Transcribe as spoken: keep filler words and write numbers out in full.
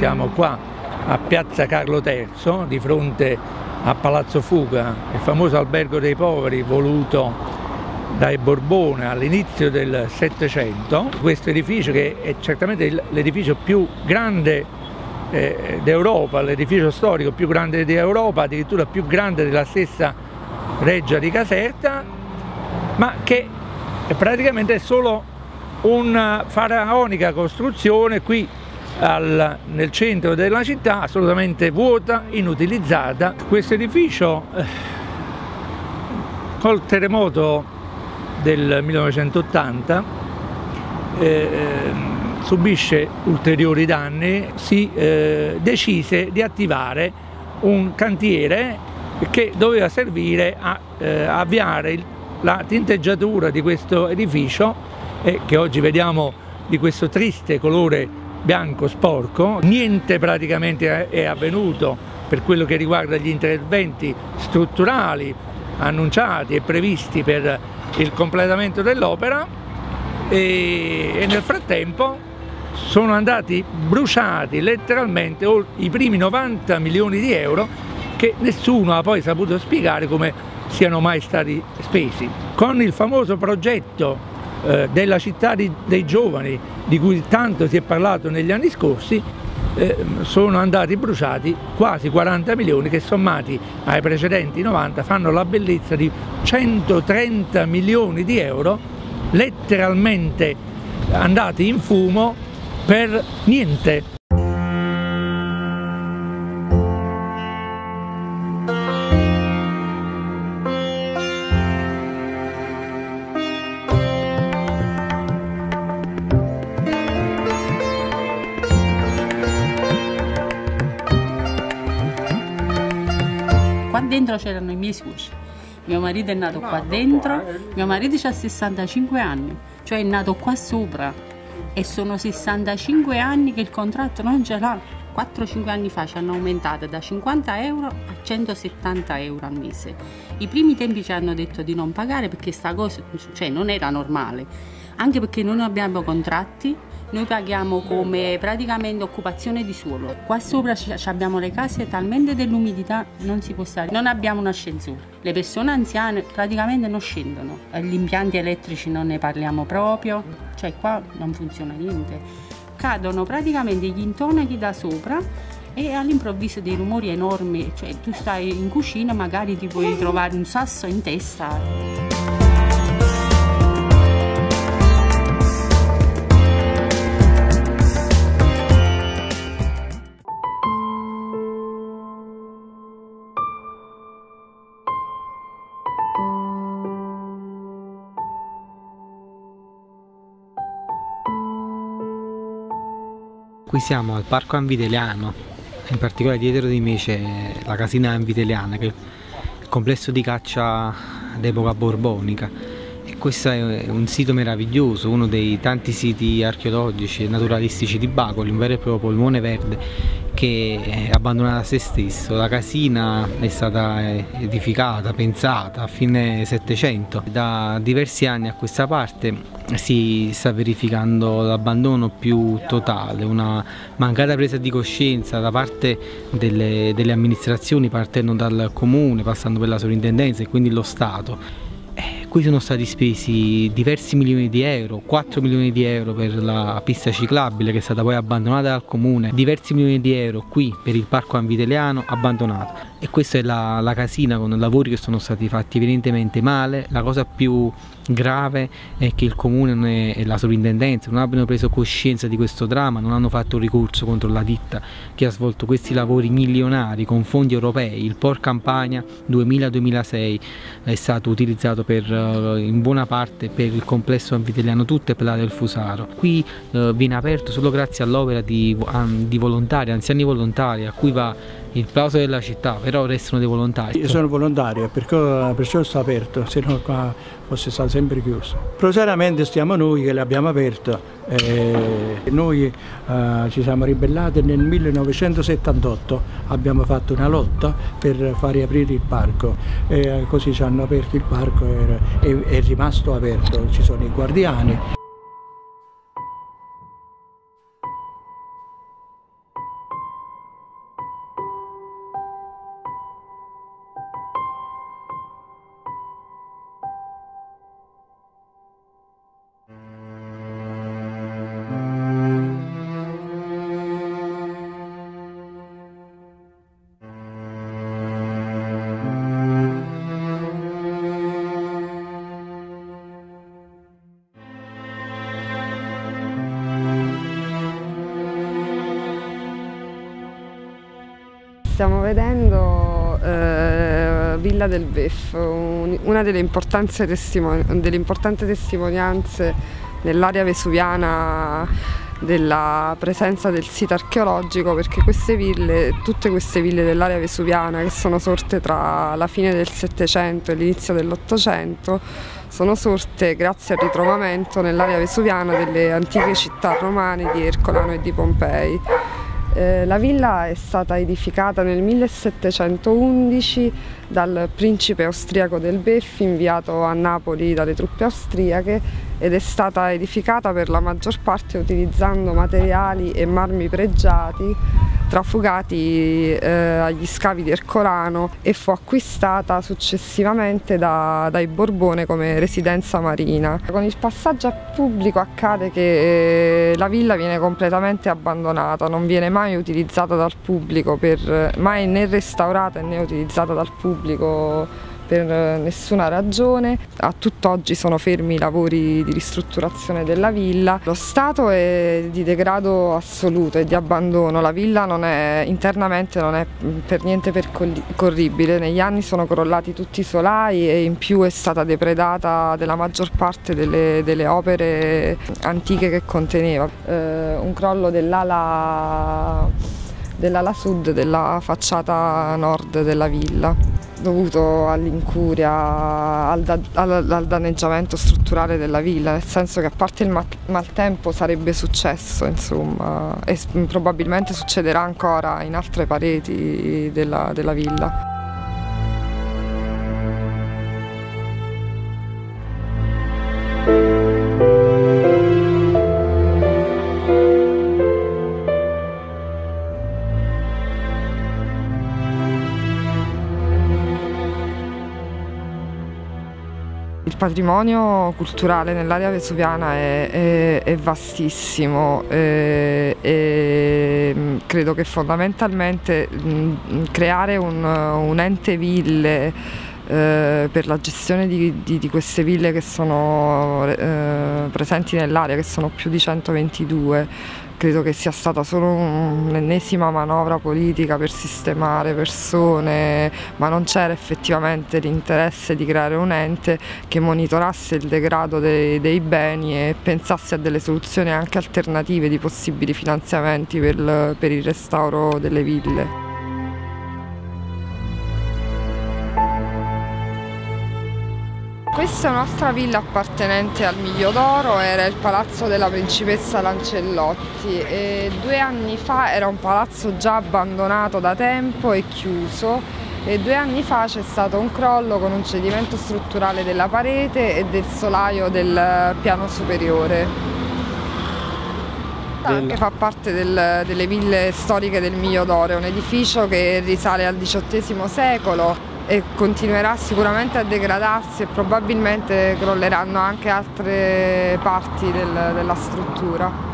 siamo qua a Piazza Carlo terzo, di fronte a Palazzo Fuga, il famoso albergo dei poveri voluto dai Borbone all'inizio del Settecento. Questo edificio, che è certamente l'edificio più grande eh, d'Europa, l'edificio storico più grande d'Europa, addirittura più grande della stessa Reggia di Caserta, ma che praticamente è solo una faraonica costruzione qui al, nel centro della città, assolutamente vuota, inutilizzata. Questo edificio eh, col terremoto del millenovecentottanta eh, subisce ulteriori danni. Si eh, decise di attivare un cantiere che doveva servire a eh, avviare il, la tinteggiatura di questo edificio, e che oggi vediamo di questo triste colore bianco sporco. Niente praticamente è avvenuto per quello che riguarda gli interventi strutturali annunciati e previsti per il completamento dell'opera, e, e nel frattempo sono andati bruciati letteralmente i primi novanta milioni di euro che nessuno ha poi saputo spiegare come siano mai stati spesi. Con il famoso progetto eh, della città di, dei giovani, di cui tanto si è parlato negli anni scorsi, eh, sono andati bruciati quasi quaranta milioni che, sommati ai precedenti novanta, fanno la bellezza di centotrenta milioni di euro letteralmente andati in fumo per niente. Qua dentro c'erano i miei suoceri, mio marito è nato qua dentro, mio marito ha sessantacinque anni, cioè è nato qua sopra, e sono sessantacinque anni che il contratto non ce l'ha. quattro cinque anni fa ci hanno aumentato da cinquanta euro a centosettanta euro al mese. I primi tempi ci hanno detto di non pagare perché sta cosa, cioè, non era normale, anche perché noi non abbiamo contratti. Noi paghiamo come praticamente occupazione di suolo. Qua sopra abbiamo le case talmente dell'umidità, non si può stare. Non abbiamo un ascensore. Le persone anziane praticamente non scendono. Gli impianti elettrici non ne parliamo proprio. Cioè qua non funziona niente. Cadono praticamente gli intonachi da sopra e all'improvviso dei rumori enormi. Cioè tu stai in cucina, magari ti puoi trovare un sasso in testa. Qui siamo al Parco Anviteliano, in particolare dietro di me c'è la casina Anviteliana, che è il complesso di caccia d'epoca borbonica, e questo è un sito meraviglioso, uno dei tanti siti archeologici e naturalistici di Bacoli, un vero e proprio polmone verde che è abbandonato a se stesso. La casina è stata edificata, pensata a fine Settecento. Da diversi anni a questa parte si sta verificando l'abbandono più totale, una mancata presa di coscienza da parte delle, delle amministrazioni, partendo dal comune, passando per la sovrintendenza e quindi lo Stato. Qui sono stati spesi diversi milioni di euro, quattro milioni di euro per la pista ciclabile che è stata poi abbandonata dal comune, diversi milioni di euro qui per il Parco Anviteliano abbandonato. E questa è la, la casina con lavori che sono stati fatti evidentemente male. La cosa più grave è che il comune e la sovrintendenza non abbiano preso coscienza di questo dramma, non hanno fatto ricorso contro la ditta che ha svolto questi lavori milionari con fondi europei. Il Port Campania duemila duemilasei è stato utilizzato per, in buona parte per il complesso anviteliano tutto e per l'area del Fusaro. Qui eh, viene aperto solo grazie all'opera di, di volontari, anziani volontari, a cui va il plauso della città, però restano dei volontari. Io sono volontario, perché, perciò sto aperto, se no qua fosse stato sempre chiuso. Proseriamente stiamo noi che l'abbiamo aperto. Eh, noi eh, ci siamo ribellati nel millenovecentosettantotto, abbiamo fatto una lotta per far riaprire il parco, e così ci hanno aperto il parco e è rimasto aperto, ci sono i guardiani. stiamo vedendo eh, Villa del Bef, un, una delle, delle importanti testimonianze nell'area vesuviana della presenza del sito archeologico, perché queste ville, tutte queste ville dell'area vesuviana che sono sorte tra la fine del Settecento e l'inizio dell'Ottocento sono sorte grazie al ritrovamento nell'area vesuviana delle antiche città romane di Ercolano e di Pompei. Eh, la villa è stata edificata nel millesettecentoundici dal principe austriaco del Bef, inviato a Napoli dalle truppe austriache, ed è stata edificata per la maggior parte utilizzando materiali e marmi pregiati trafugati eh, agli scavi di Ercolano, e fu acquistata successivamente da, dai Borbone come residenza marina. Con il passaggio al pubblico accade che eh, la villa viene completamente abbandonata, non viene mai utilizzata dal pubblico, per, mai né restaurata né utilizzata dal pubblico per nessuna ragione. A tutt'oggi sono fermi i lavori di ristrutturazione della villa. Lo stato è di degrado assoluto e di abbandono. La villa non è, internamente non è per niente percorribile. Negli anni sono crollati tutti i solai e in più è stata depredata della maggior parte delle, delle opere antiche che conteneva. Eh, un crollo dell'ala dell'ala sud della facciata nord della villa, dovuto all'incuria, al, da, al, al danneggiamento strutturale della villa, nel senso che a parte il mal, maltempo sarebbe successo, insomma, e probabilmente succederà ancora in altre pareti della, della villa. Il patrimonio culturale nell'area vesuviana è, è, è vastissimo e, e credo che fondamentalmente mh, creare un, un ente ville eh, per la gestione di, di, di queste ville che sono eh, presenti nell'area, che sono più di centoventidue, credo che sia stata solo un'ennesima manovra politica per sistemare persone, ma non c'era effettivamente l'interesse di creare un ente che monitorasse il degrado dei, dei beni e pensasse a delle soluzioni anche alternative di possibili finanziamenti per, per il restauro delle ville. Questa è un'altra villa appartenente al Miglio d'Oro, era il palazzo della principessa Lancellotti, e due anni fa era un palazzo già abbandonato da tempo e chiuso, e due anni fa c'è stato un crollo con un cedimento strutturale della parete e del solaio del piano superiore. Anche fa parte del, delle ville storiche del Miglio d'Oro, è un edificio che risale al diciottesimo secolo e continuerà sicuramente a degradarsi e probabilmente crolleranno anche altre parti del, della struttura.